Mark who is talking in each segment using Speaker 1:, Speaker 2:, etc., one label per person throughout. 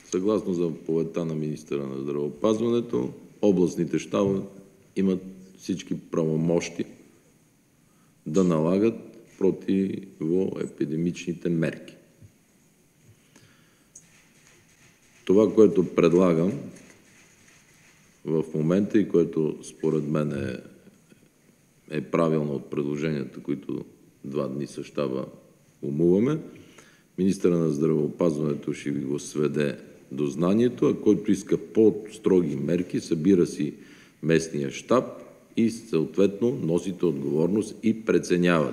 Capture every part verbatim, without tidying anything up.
Speaker 1: Съгласно заповедта на министъра на здравеопазването, областните щабове имат всички правомощи да налагат противоепидемичните мерки. Това, което предлагам в момента и което според мен е, е правилно от предложенията, които два дни са щаба умуваме, министъра на здравеопазването ще ви го сведе до знанието, а който иска по-строги мерки, събира си местния щаб и съответно носите отговорност и преценяват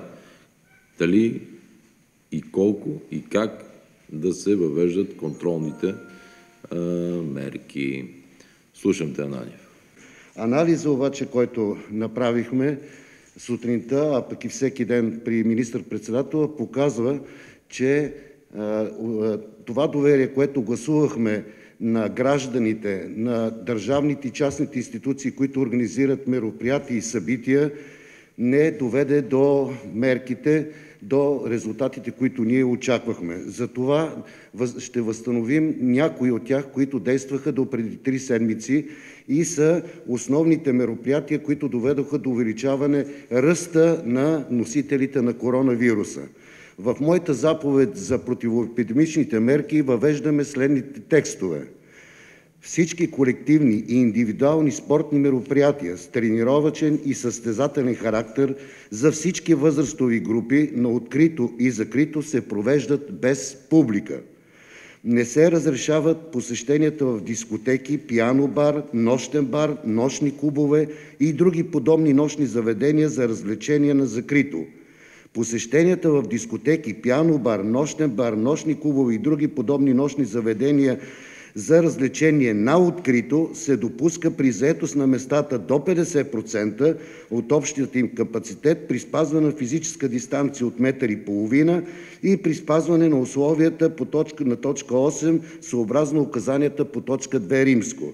Speaker 1: дали и колко и как да се въвеждат контролните а, мерки. Слушам те, Ананиев.
Speaker 2: Анализа обаче, който направихме сутринта, а пък и всеки ден при министър-председателя, показва, че а, това доверие, което гласувахме на гражданите, на държавните и частните институции, които организират мероприятия и събития, не доведе до мерките, до резултатите, които ние очаквахме. Затова ще възстановим някои от тях, които действаха до преди три седмици и са основните мероприятия, които доведоха до увеличаване ръста на носителите на коронавируса. В моята заповед за противоепидемичните мерки въвеждаме следните текстове. Всички колективни и индивидуални спортни мероприятия с тренировъчен и състезателен характер за всички възрастови групи на открито и закрито се провеждат без публика. Не се разрешават посещенията в дискотеки, пиано бар, нощен бар, нощни клубове и други подобни нощни заведения за развлечения на закрито. Посещенията в дискотеки, пиано бар, нощен бар, нощни клубове и други подобни нощни заведения за развлечение на открито се допуска при заетост на местата до петдесет процента от общия им капацитет при спазване на физическа дистанция от метър и половина и при спазване на условията по точка, на точка осем, съобразно указанията по точка две римско.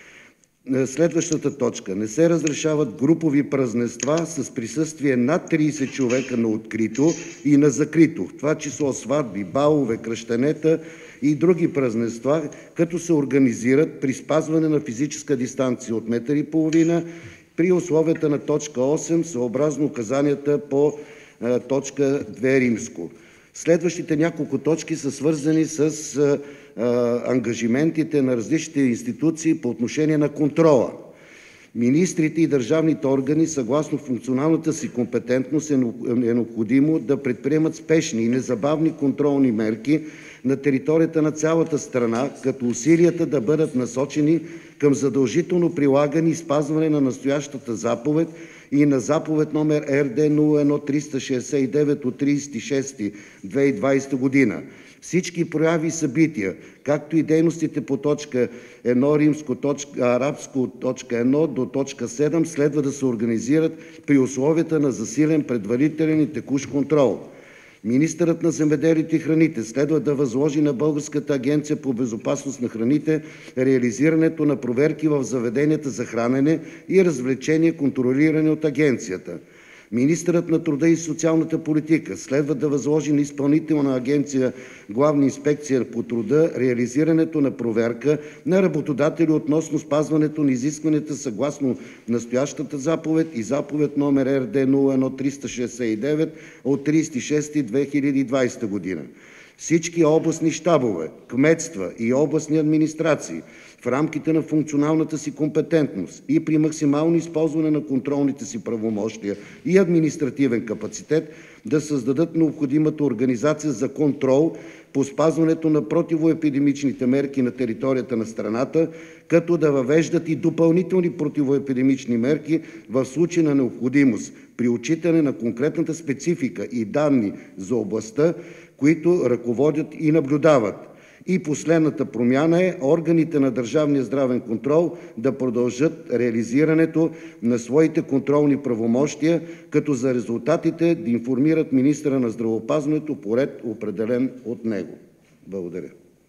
Speaker 2: Следващата точка. Не се разрешават групови празненства с присъствие над трийсет човека на открито и на закрито, в това число сватби, балове, кръщенета и други празненства, като се организират при спазване на физическа дистанция от метър и половина при условията на точка осем, съобразно указанията по а, точка две римско. Следващите няколко точки са свързани с а, а, ангажиментите на различните институции по отношение на контрола. Министрите и държавните органи, съгласно функционалната си компетентност, е необходимо да предприемат спешни и незабавни контролни мерки на територията на цялата страна, като усилията да бъдат насочени към задължително прилагане и спазване на настоящата заповед и на заповед номер Р Д нула едно триста шейсет и девет от трийсети юни две хиляди и двадесета година. Всички прояви и събития, както и дейностите по точка едно римско, точка, арабско от точка едно до точка седем следва да се организират при условията на засилен предварителен и текущ контрол. Министърът на земеделието и храните следва да възложи на Българската агенция по безопасност на храните реализирането на проверки в заведенията за хранене и развлечения, контролирани от агенцията. Министърът на труда и социалната политика следва да възложи на Изпълнителна агенция Главна инспекция по труда реализирането на проверка на работодатели относно спазването на изискванията съгласно настоящата заповед и заповед номер Р Д нула едно триста шейсет и девет от трийсети юни две хиляди и двадесета година. Всички областни щабове, кметства и областни администрации в рамките на функционалната си компетентност и при максимално използване на контролните си правомощия и административен капацитет да създадат необходимата организация за контрол по спазването на противоепидемичните мерки на територията на страната, като да въвеждат и допълнителни противоепидемични мерки в случай на необходимост при отчитане на конкретната специфика и данни за областта, които ръководят и наблюдават. И последната промяна е органите на държавния здравен контрол да продължат реализирането на своите контролни правомощия, като за резултатите да информират министъра на здравеопазването по ред, определен от него. Благодаря.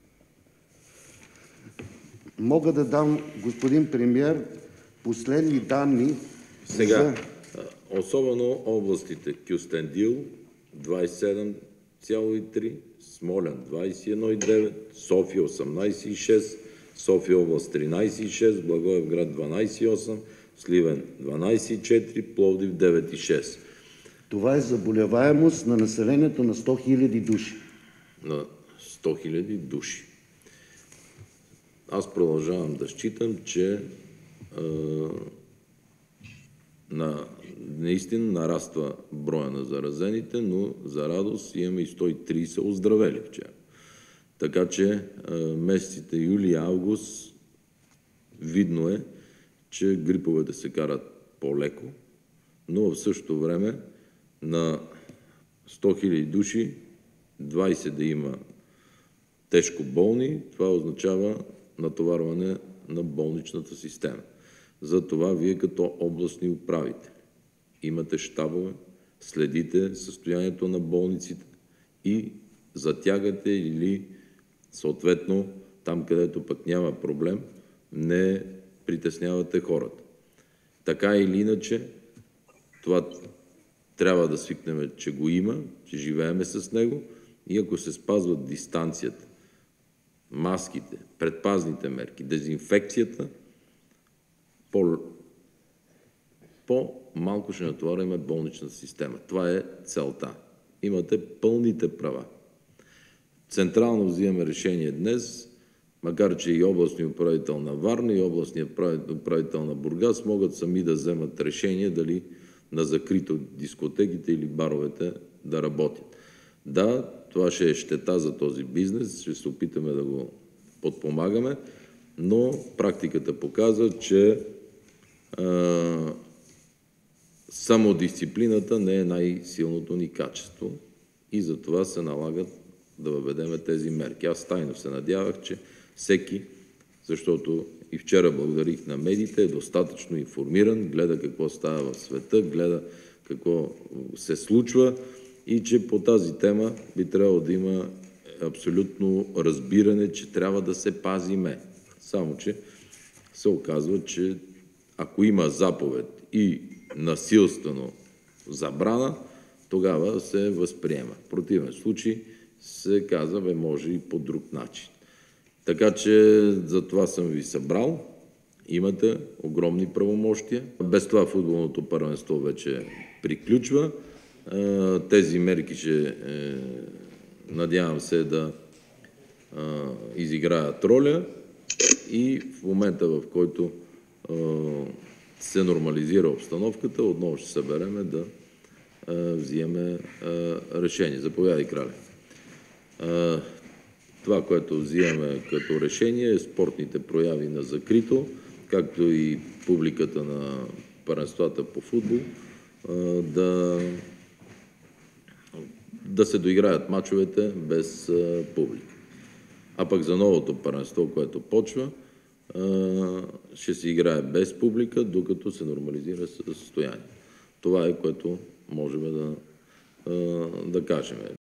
Speaker 2: Мога да дам, господин премиер, последни данни.
Speaker 1: Сега, особено областите Кюстендил двадесет и седем цяло и три, Смолян двадесет и едно цяло и девет, София осемнадесет цяло и шест, София област тринадесет цяло и шест, Благоевград дванадесет цяло и осем, Сливен дванадесет цяло и четири, Пловдив девет цяло и шест.
Speaker 2: Това е заболеваемост на населението на сто хиляди души.
Speaker 1: На сто хиляди души. Аз продължавам да считам, че е, на, наистина нараства броя на заразените, но за радост имаме и сто и тридесет оздравели вчера. Така че е, месеците юли и август видно е, че гриповете се карат по-леко, но в същото време на сто хиляди души двадесет да има тежко болни, това означава натоварване на болничната система. Затова вие като областни управители имате щабове, следите състоянието на болниците и затягате или съответно там, където пък няма проблем, не притеснявате хората. Така или иначе, това трябва да свикнем, че го има, че живееме с него и ако се спазват дистанцията, маските, предпазните мерки, дезинфекцията, по, по-малко ще натоварим болничната система. Това е целта. Имате пълните права. Централно взимаме решение днес, макар че и областният управител на Варна и областният управител на Бургас могат сами да вземат решение дали на закрито дискотеките или баровете да работят. Да, това ще е щета за този бизнес, ще се опитаме да го подпомагаме, но практиката показва, че а, самодисциплината не е най-силното ни качество и затова се налагат да въведеме тези мерки. Аз тайно се надявах, че всеки, защото и вчера благодарих на медиите, е достатъчно информиран, гледа какво става в света, гледа какво се случва и че по тази тема би трябвало да има абсолютно разбиране, че трябва да се пазиме. Само че се оказва, че ако има заповед и насилствено забрана, тогава се възприема. В противен случай се казва, бе, може и по друг начин. Така че за това съм ви събрал. Имате огромни правомощия. Без това футболното първенство вече приключва. Тези мерки ще, надявам се, да изиграят роля и в момента, в който се нормализира обстановката, отново ще събереме да взимаме решение. Заповядай, Крале. Това, което взимаме като решение е спортните прояви на закрито, както и публиката на първенствата по футбол, да, да се доиграят мачовете без публика. А пък за новото първенство, което почва, ще се играе без публика, докато се нормализира състояние. Това е, което можем да, да кажем.